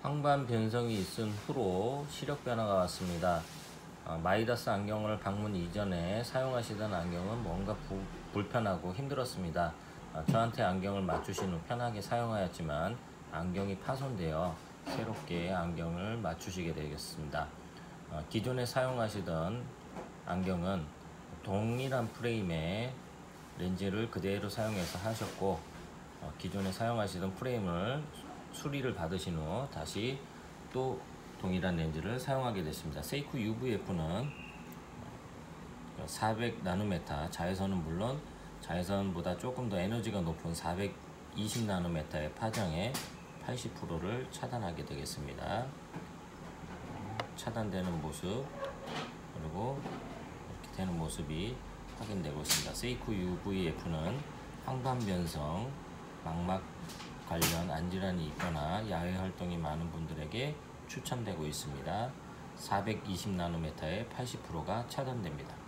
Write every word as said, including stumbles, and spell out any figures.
황반 변성이 있은 후로 시력 변화가 왔습니다. 어, 마이다스 안경을 방문 이전에 사용하시던 안경은 뭔가 부, 불편하고 힘들었습니다. 어, 저한테 안경을 맞추신 후 편하게 사용하였지만 안경이 파손되어 새롭게 안경을 맞추시게 되겠습니다. 어, 기존에 사용하시던 안경은 동일한 프레임의 렌즈를 그대로 사용해서 하셨고, 어, 기존에 사용하시던 프레임을 수리를 받으신 후 다시 또 동일한 렌즈를 사용하게 됐습니다. 세이코 유브이에프는 사백 나노미터, 자외선은 물론 자외선보다 조금 더 에너지가 높은 사백이십 나노미터의 파장의 팔십 퍼센트를 차단하게 되겠습니다. 차단되는 모습, 그리고 이렇게 되는 모습이 확인되고 있습니다. 세이코 유브이에프는 황반 변성, 망막 관련 안질환이 있거나 야외 활동이 많은 분들에게 추천되고 있습니다. 사백이십 나노미터의 팔십 퍼센트가 차단됩니다.